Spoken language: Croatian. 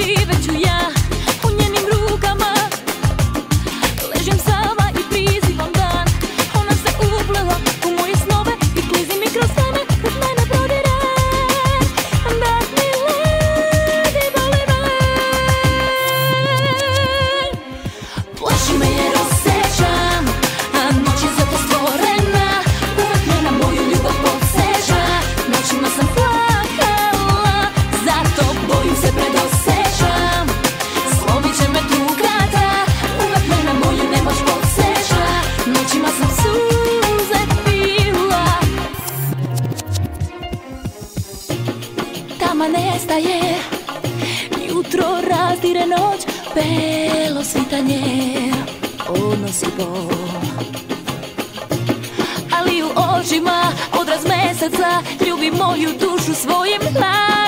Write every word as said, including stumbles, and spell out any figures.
živet ću ja u njenim rukama. Ležim sama i prizivam dan, ona se uplela u moje snove i klizi mi kroz sene, kroz mene prodire. Dat mi ledi, boli me. Plaši me jer osjećam, a noć je zato stvorena, uvek me na moju ljubav podseća. Noćima sam plakala, zato bojim se predosećam. Slomit će me drugata, uvek me na moju nemoć podseća. Noćima sam suze pila. Tama nestaje, jutro razdire noć, belo svitanje odnosi bol. Ali u očima odraz meseca ljubi moju dušu svojim glasom.